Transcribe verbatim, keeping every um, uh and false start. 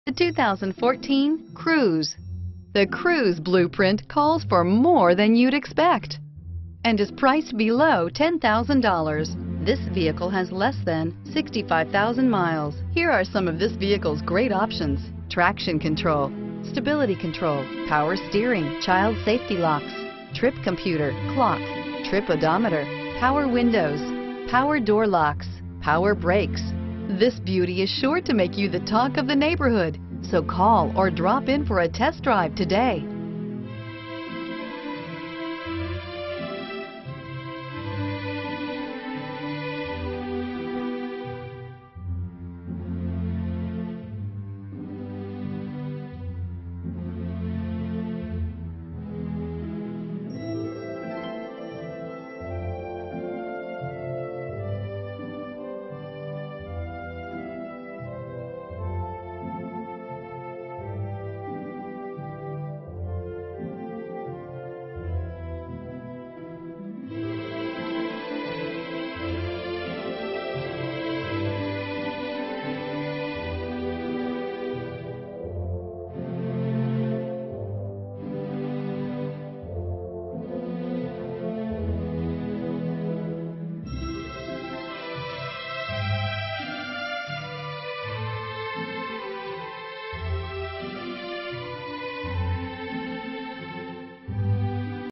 The two thousand fourteen Cruze. The Cruze blueprint calls for more than you'd expect and is priced below ten thousand dollars. This vehicle has less than sixty-five thousand miles. Here are some of this vehicle's great options: traction control, stability control, power steering, child safety locks, trip computer, clock, trip odometer, power windows, power door locks, power brakes. This beauty is sure to make you the talk of the neighborhood, so call or drop in for a test drive today.